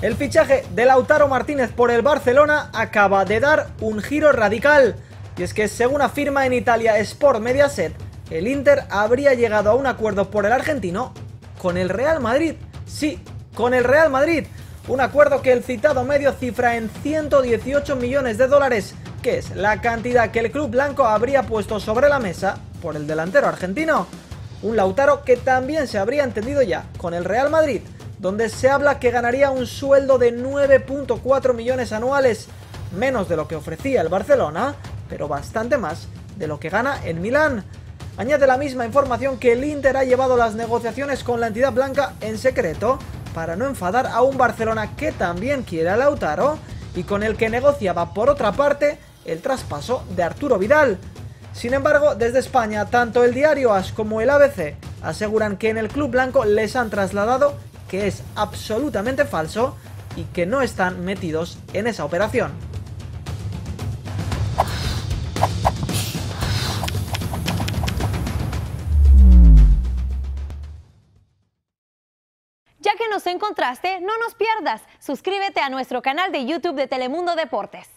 El fichaje de Lautaro Martínez por el Barcelona acaba de dar un giro radical. Y es que según afirma en Italia Sport Mediaset, el Inter habría llegado a un acuerdo por el argentino con el Real Madrid. Sí, con el Real Madrid. Un acuerdo que el citado medio cifra en 118 millones de dólares, que es la cantidad que el club blanco habría puesto sobre la mesa por el delantero argentino. Un Lautaro que también se habría entendido ya con el Real Madrid, donde se habla que ganaría un sueldo de 9,4 millones anuales, menos de lo que ofrecía el Barcelona, pero bastante más de lo que gana en Milán. Añade la misma información que el Inter ha llevado las negociaciones con la entidad blanca en secreto para no enfadar a un Barcelona que también quiere a Lautaro y con el que negociaba por otra parte el traspaso de Arturo Vidal. Sin embargo, desde España, tanto el diario AS como el ABC aseguran que en el club blanco les han trasladado que es absolutamente falso y que no están metidos en esa operación. Ya que nos encontraste, no nos pierdas. Suscríbete a nuestro canal de YouTube de Telemundo Deportes.